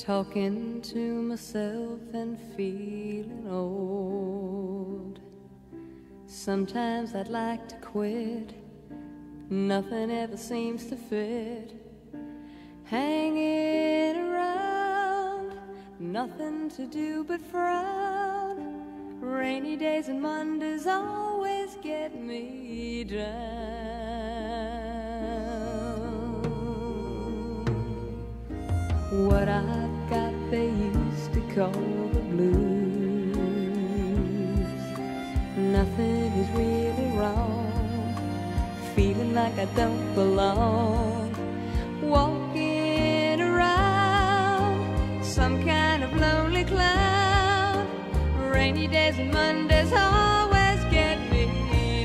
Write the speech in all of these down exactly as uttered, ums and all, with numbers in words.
talking to myself and feeling old. Sometimes I'd like to quit, nothing ever seems to fit. Hanging around, nothing to do but frown. Rainy days and Mondays always get me down. What I've got they used to call the blues. Nothing is really wrong, feeling like I don't belong. Walking around, some kind of lonely clown. Rainy days and Mondays always get me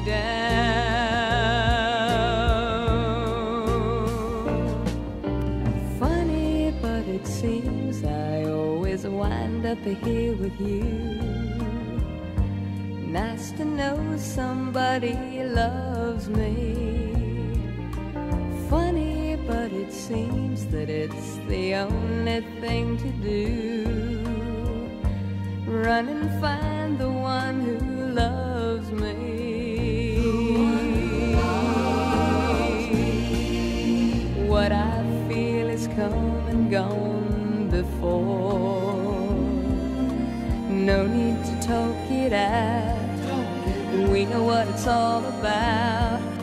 down. Funny, but it seems I always wind up here with you. Nice to know somebody loves me. Funny, but it seems that it's the only thing to do. Run and find the one who loves me. What I feel is come and gone before. No need to talk it out, we know what it's all about.